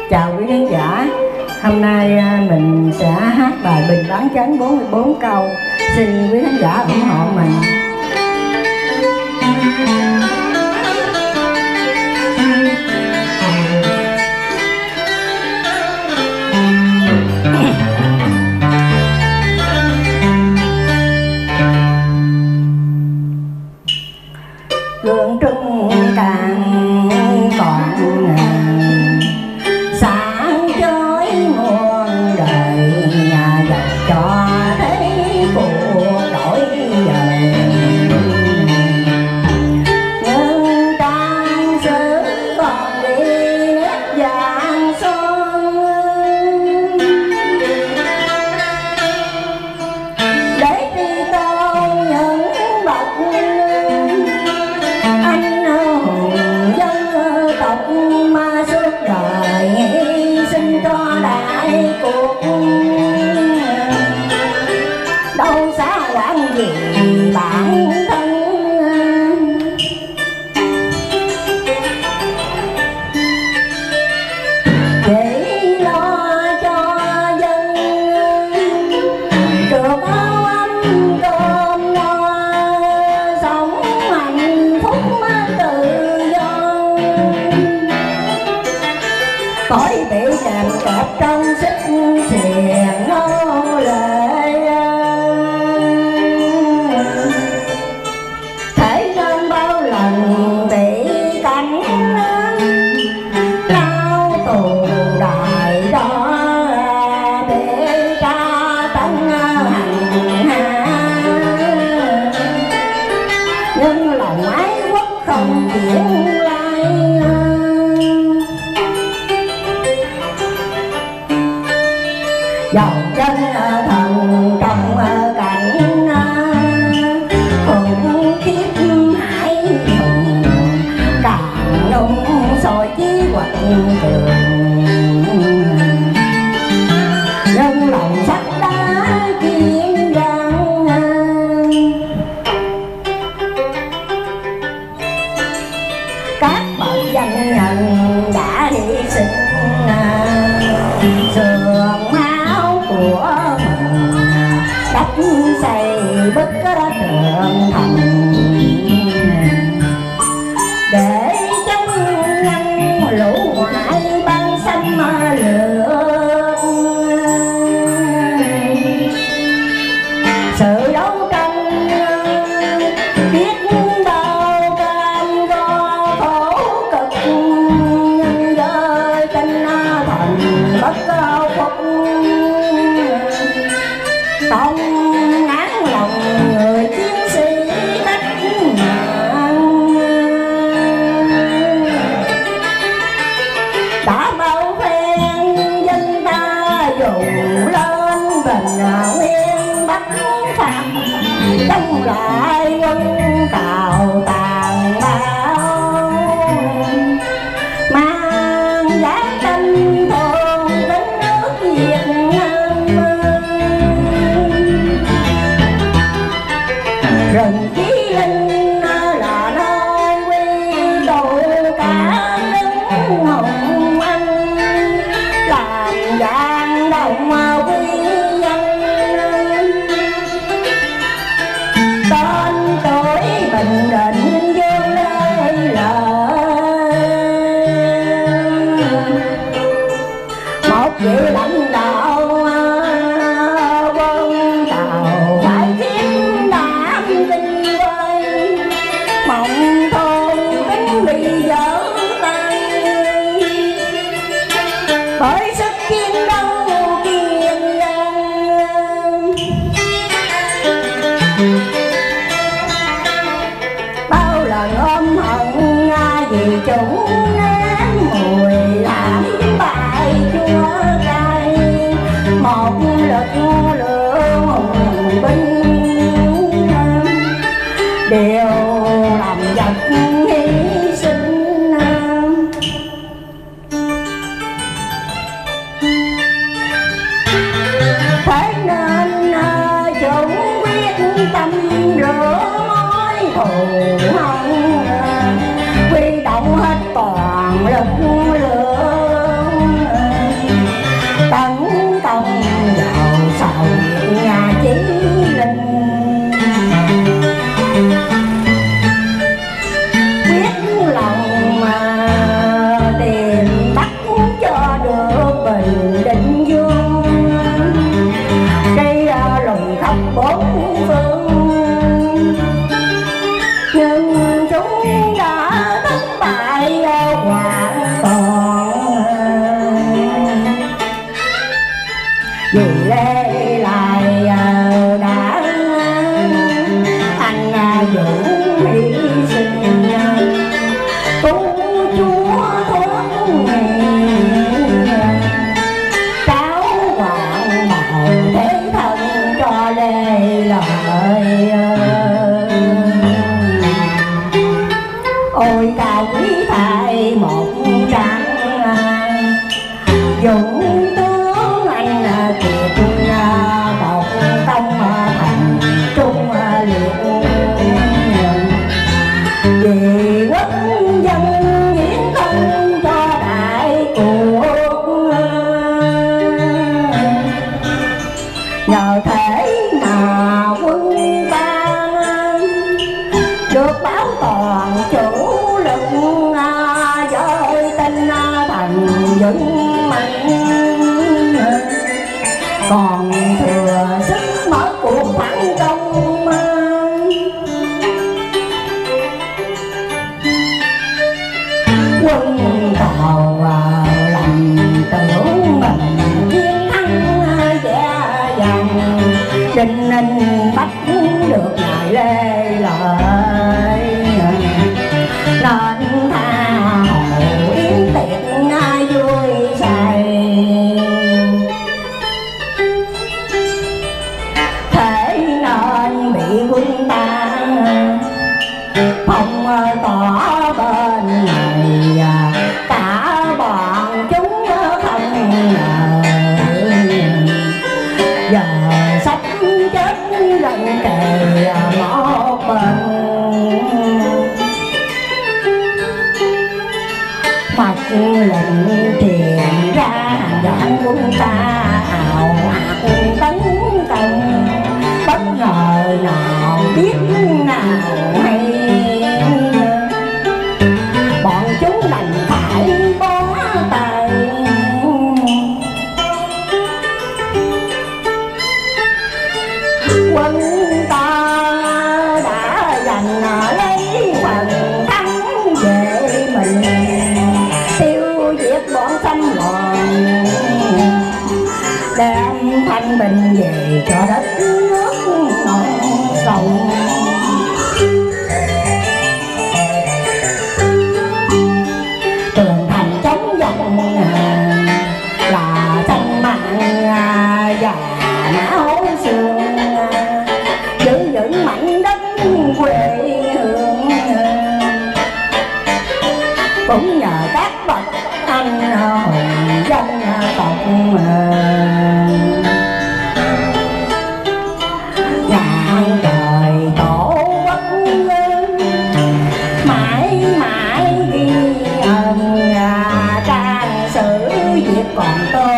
Chào quý khán giả. Hôm nay mình sẽ hát bài Bình Bán Chánh 44 câu. Xin quý khán giả ủng hộ mình. Gương trung càng còn sáng chói muôn đời, nhà giàu cho thấy cuộc đổi dời. Nhưng trang sử còn đi nét vàng son, để đi tôn những bậc anh hùng dân tộc mà suốt đời hy sinh cho đại cuộc. Đâu xa quản gì bản thân, chỉ lo cho dân được áo ấm cơm no, sống hạnh phúc tự do. Khỏi bị kèm kẹp trong xích xiềng nô lệ, thể nên bao lần bị cảnh lao tù đài đó, bị tra tấn hành hạ. Nhưng lòng ái quốc không chuyển lai, dòng chân thần trong cảnh khủng khiếp hải hùng, càng nung soi chí quật trường. Nhưng lòng sắt đá kiên giang, các bậc danh nhân đã hy sinh sương máu của mình, đắp xây bức tường thành để chống ngăn lũ ngoại băng xâm lược. Sự đấu tranh biết bao cam go khổ cực, nhưng với tinh thần bất khuất không ngán lòng người chiến sĩ cách mạng. Đã bao phen dân ta dùng lên bình nguyên Bắc phạt, chống lại quân Tàu tàn bạo, mang giá tranh thôn đến nước Việt Nam. Rừng Chí Linh là nơi quy tụ cả lính hùng anh, làm vang động quy dân. Tên tuổi Bình Định vô lê lợi, một vị lãnh đạo quân Tàu phải chiếm đảm kinh quay, mộng thôn tính bị dở tay bởi sức chiến đấu kiên ngang. Bao lần ôm hận vì chúng nếm mùi làm bại chúa cay, một lực lượng hùng binh đều làm vật hy sinh. Thế nên chúng quyết tâm rửa mối thù hận, huy động hết toàn lực lượng vạn còn vì lê lại đã anh Dũng hy sinh cứu chúa thoát nghèo cháu hoàng bào thế thân cho lê lợi ôi cao quý thầy một trắng Dũng tướng anh kiệt một công thành trung liệt vì quốc dân hiến thân cho đại cuộc nhờ thế mà quân ta được bảo toàn chủ lực với tinh thần vững mạnh còn thừa sức mở cuộc phản công quân tàu lầm tưởng mình chiến thắng dễ dàng Đinh Ninh bắt được ngài Lê Lợi nên tha hồ yến tiệc vui say thế nên bị quân ta phong tỏa bên này cả bọn chúng không ngờ giờ sắp chết lần kề một bên mặt lệnh truyền ra hàng vạn quân ta ào ạt tấn công bất ngờ nào biết nào hay bọn chúng đành phải bó tay quân ta đã giành lấy phần thắng về mình tiêu diệt bọn xâm lược đem thanh bình về cho đất nước non sông tường thành chống giặc là thanh mạng và máu xương giữ vững mảnh đất quê hương cũng nhờ các bậc anh hùng dân tộc ngàn đời tổ quốc mãi mãi ghi ơn trang sử việc còn tôi